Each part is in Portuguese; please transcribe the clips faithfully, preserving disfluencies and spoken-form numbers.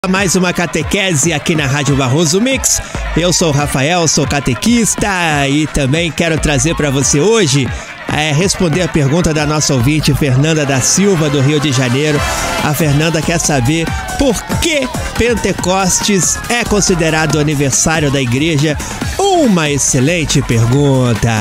Mais uma catequese aqui na Rádio Barroso Mix. Eu sou o Rafael, sou catequista e também quero trazer para você hoje é, responder a pergunta da nossa ouvinte Fernanda da Silva, do Rio de Janeiro. A Fernanda quer saber por que Pentecostes é considerado o aniversário da igreja. Uma excelente pergunta.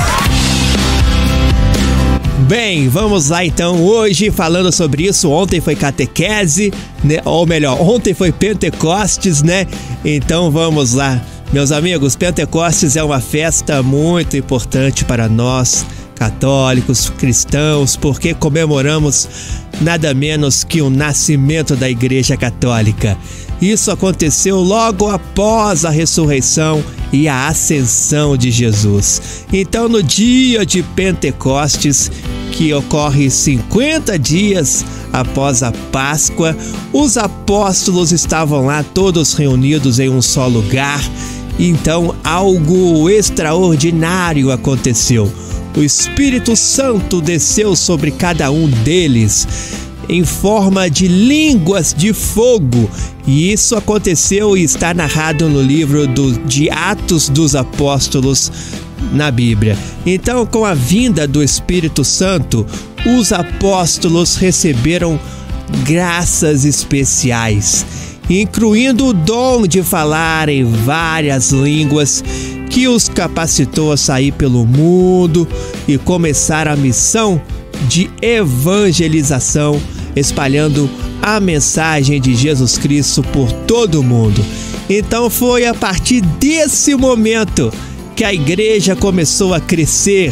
Bem, vamos lá então, hoje falando sobre isso. Ontem foi catequese, né? Ou melhor, ontem foi Pentecostes, né? Então vamos lá, meus amigos. Pentecostes é uma festa muito importante para nós, católicos, cristãos, porque comemoramos nada menos que o nascimento da Igreja Católica. Isso aconteceu logo após a ressurreição e a ascensão de Jesus. Então, no dia de Pentecostes, que ocorre cinquenta dias após a Páscoa, os apóstolos estavam lá todos reunidos em um só lugar. Então, algo extraordinário aconteceu. O Espírito Santo desceu sobre cada um deles em forma de línguas de fogo. E isso aconteceu e está narrado no livro do, de Atos dos Apóstolos na Bíblia. Então, com a vinda do Espírito Santo, os apóstolos receberam graças especiais, incluindo o dom de falar em várias línguas, que os capacitou a sair pelo mundo e começar a missão de evangelização, espalhando a mensagem de Jesus Cristo por todo o mundo. Então foi a partir desse momento que a igreja começou a crescer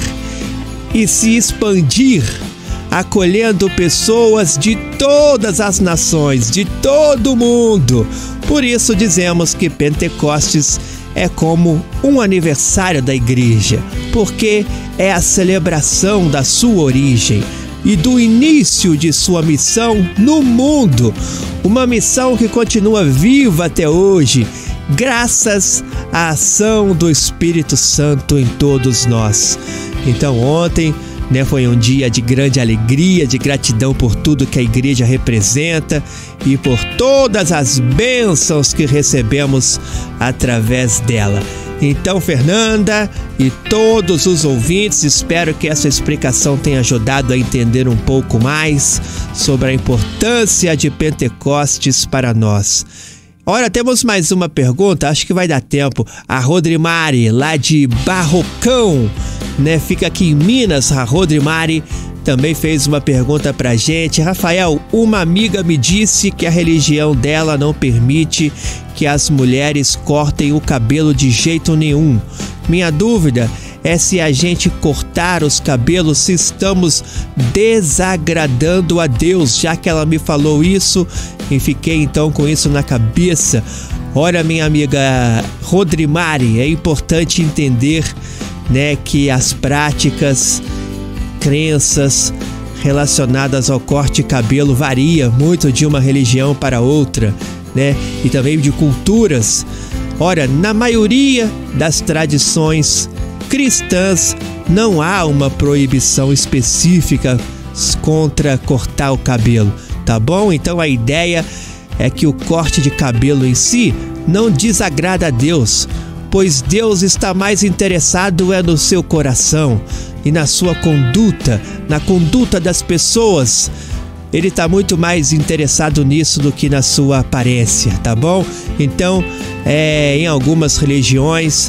e se expandir, acolhendo pessoas de todas as nações, de todo o mundo. Por isso dizemos que Pentecostes é como um aniversário da igreja, porque é a celebração da sua origem e do início de sua missão no mundo. Uma missão que continua viva até hoje, graças à ação do Espírito Santo em todos nós. Então ontem, né, foi um dia de grande alegria, de gratidão por tudo que a igreja representa e por todas as bênçãos que recebemos através dela. Então, Fernanda e todos os ouvintes, espero que essa explicação tenha ajudado a entender um pouco mais sobre a importância de Pentecostes para nós. Ora, temos mais uma pergunta, acho que vai dar tempo. A Rodrimari, lá de Barrocão, né? Fica aqui em Minas. A Rodrimari também fez uma pergunta pra gente. Rafael, uma amiga me disse que a religião dela não permite que as mulheres cortem o cabelo de jeito nenhum. Minha dúvida é se a gente cortar os cabelos, se estamos desagradando a Deus, já que ela me falou isso e fiquei então com isso na cabeça. Olha, minha amiga Rodrimari, é importante entender, né, que as práticas, crenças relacionadas ao corte de cabelo varia muito de uma religião para outra, né, e também de culturas. Ora, na maioria das tradições cristãs não há uma proibição específica contra cortar o cabelo, tá bom? Então a ideia é que o corte de cabelo em si não desagrada a Deus, pois Deus está mais interessado é no seu coração e na sua conduta, na conduta das pessoas. Ele está muito mais interessado nisso do que na sua aparência, tá bom? Então, é, em algumas religiões,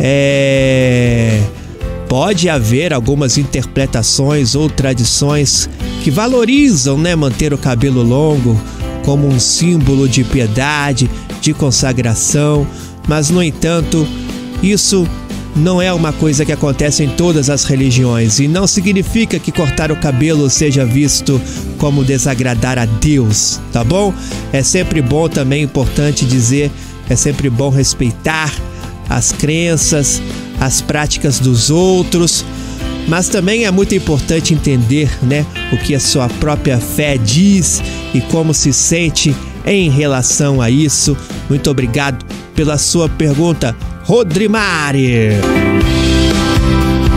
é, pode haver algumas interpretações ou tradições que valorizam, né, manter o cabelo longo como um símbolo de piedade, de consagração, mas, no entanto, isso não é uma coisa que acontece em todas as religiões e não significa que cortar o cabelo seja visto como desagradar a Deus, tá bom? É sempre bom, também importante dizer, é sempre bom respeitar as crenças, as práticas dos outros, mas também é muito importante entender, né, o que a sua própria fé diz e como se sente em relação a isso. Muito obrigado pela sua pergunta, Rodrimari.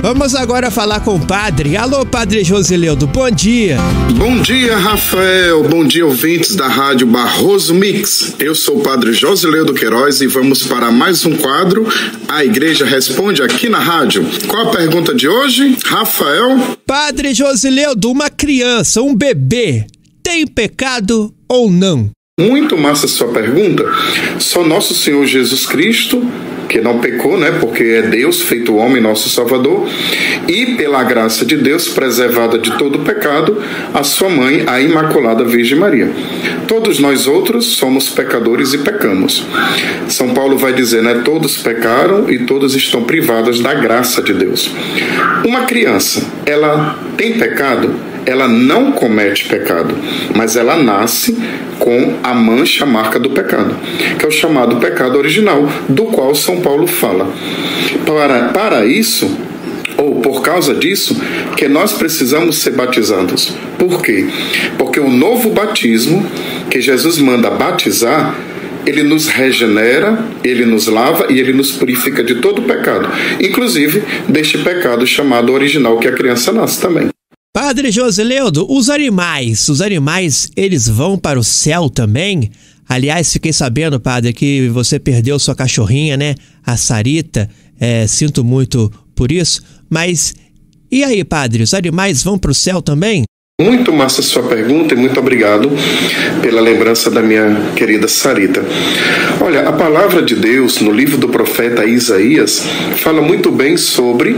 Vamos agora falar com o padre. Alô, padre Josileudo, bom dia. Bom dia, Rafael. Bom dia, ouvintes da Rádio Barroso Mix. Eu sou o padre Josileudo Queiroz e vamos para mais um quadro. A Igreja Responde aqui na rádio. Qual a pergunta de hoje, Rafael? Padre Josileudo, uma criança, um bebê, tem pecado ou não? Muito massa sua pergunta. Só nosso Senhor Jesus Cristo, que não pecou, né? Porque é Deus feito homem, nosso Salvador, e pela graça de Deus, preservada de todo pecado, a sua mãe, a Imaculada Virgem Maria. Todos nós outros somos pecadores e pecamos. São Paulo vai dizer, né? Todos pecaram e todos estão privados da graça de Deus. Uma criança, ela tem pecado? Ela não comete pecado, mas ela nasce com a mancha, a marca do pecado, que é o chamado pecado original, do qual São Paulo fala. Para, para isso, ou por causa disso, que nós precisamos ser batizados. Por quê? Porque o novo batismo, que Jesus manda batizar, ele nos regenera, ele nos lava e ele nos purifica de todo pecado, inclusive deste pecado chamado original, que a criança nasce também. Padre Josileudo, os animais, os animais, eles vão para o céu também? Aliás, fiquei sabendo, padre, que você perdeu sua cachorrinha, né? A Sarita, é, sinto muito por isso, mas e aí, padre, os animais vão para o céu também? Muito massa sua pergunta e muito obrigado pela lembrança da minha querida Sarita. Olha, a palavra de Deus no livro do profeta Isaías fala muito bem sobre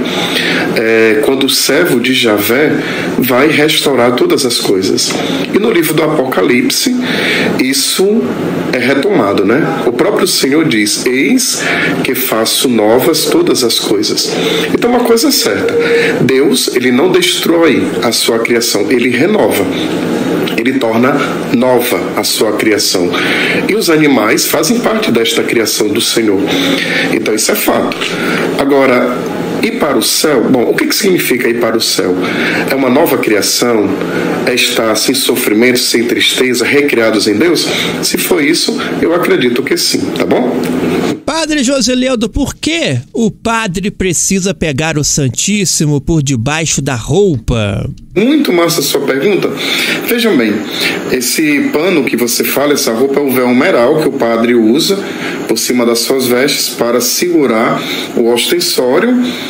é, quando o servo de Javé vai restaurar todas as coisas. E no livro do Apocalipse isso é retomado, né? O próprio Senhor diz, eis que faço novas todas as coisas. Então uma coisa é certa, Deus, ele não destrói a sua criação, ele renova, ele torna nova a sua criação. E os animais fazem parte desta criação do Senhor. Então isso é fato. Agora, ir para o céu, bom, o que, que significa ir para o céu? É uma nova criação? É estar sem sofrimento, sem tristeza, recriados em Deus? Se for isso, eu acredito que sim, tá bom? Padre Josileudo, por que o padre precisa pegar o Santíssimo por debaixo da roupa? Muito massa a sua pergunta. Vejam bem, esse pano que você fala, essa roupa é o véu humeral que o padre usa por cima das suas vestes para segurar o ostensório,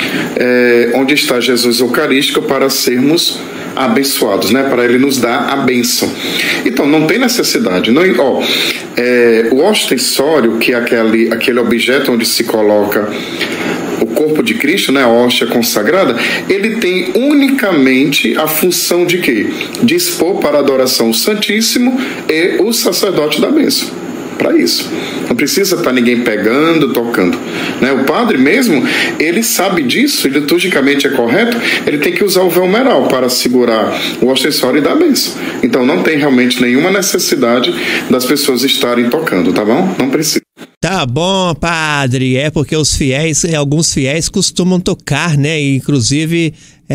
é, onde está Jesus Eucarístico, para sermos abençoados, né? Para ele nos dar a bênção. Então, não tem necessidade. Não, ó, é, o ostensório, que é aquele, aquele objeto onde se coloca o corpo de Cristo, né, a hóstia consagrada, ele tem unicamente a função de quê? De expor para a adoração o Santíssimo e o sacerdote da bênção. Para isso. Não precisa estar ninguém pegando, tocando. Né? O padre mesmo, ele sabe disso, e liturgicamente é correto, ele tem que usar o véu humeral para segurar o ostensório e dar a bênção. Então não tem realmente nenhuma necessidade das pessoas estarem tocando, tá bom? Não precisa. Tá bom, padre, é porque os fiéis, alguns fiéis costumam tocar, né, inclusive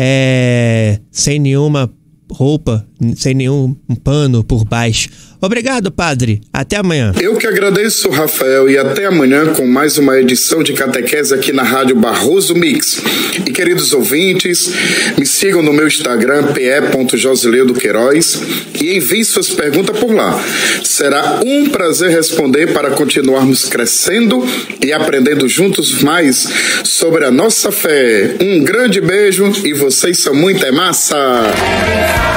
é, sem nenhuma roupa, sem nenhum pano por baixo. Obrigado, padre. Até amanhã. Eu que agradeço, Rafael, e até amanhã com mais uma edição de Catequese aqui na Rádio Barroso Mix. E queridos ouvintes, me sigam no meu Instagram, p e ponto josileudo queiroz, e enviem suas perguntas por lá. Será um prazer responder para continuarmos crescendo e aprendendo juntos mais sobre a nossa fé. Um grande beijo e vocês são muita massa!